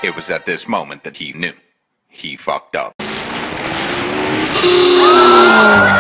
It was at this moment that he knew. He fucked up.